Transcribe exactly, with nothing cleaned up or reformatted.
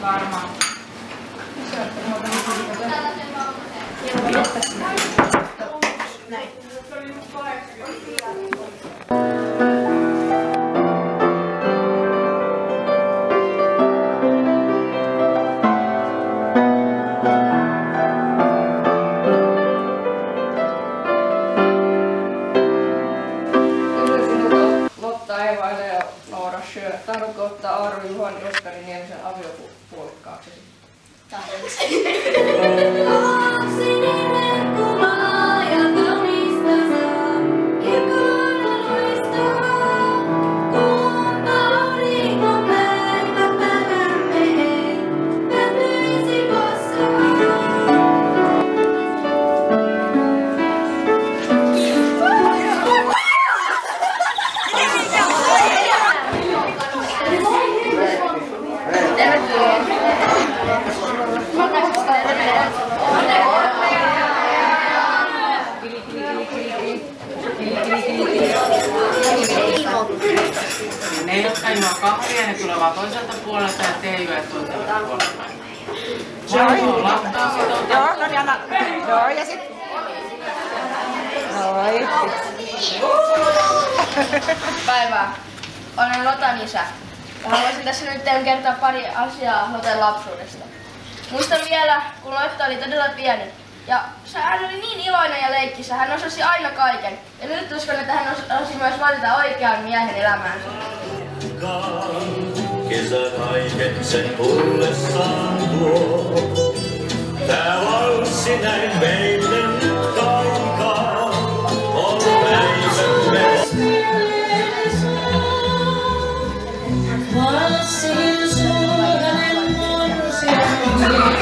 Varmaan. Näin. Tahdotko ottaa Aaro Juhan ja Oskari Niemisen aviopuolikkaaksi? Tahdotko? Ne, jotka ei juo kahvia, ne tulevat toiselta puolelta ja te juot toiselta puolelta. Joo, laktoositonta. Joo, no niin, anna. Joo, ja sit. Noi. Päivää. Olen Lotan isä. Haluaisin tässä nyt teille kertoa pari asiaa Lotan lapsuudesta. Muistan vielä, kun Lotta oli todella pieni. Ja hän oli niin iloinen ja leikkissä, hän osasi aina kaiken. Ja nyt uskon, että hän osasi myös valita oikean miehen elämäänsä. Kesä kaiken sen tullessaan tuo. Tää valssi näin meille nyt kaikaa. On päivämme. Valssin suoranen morsian.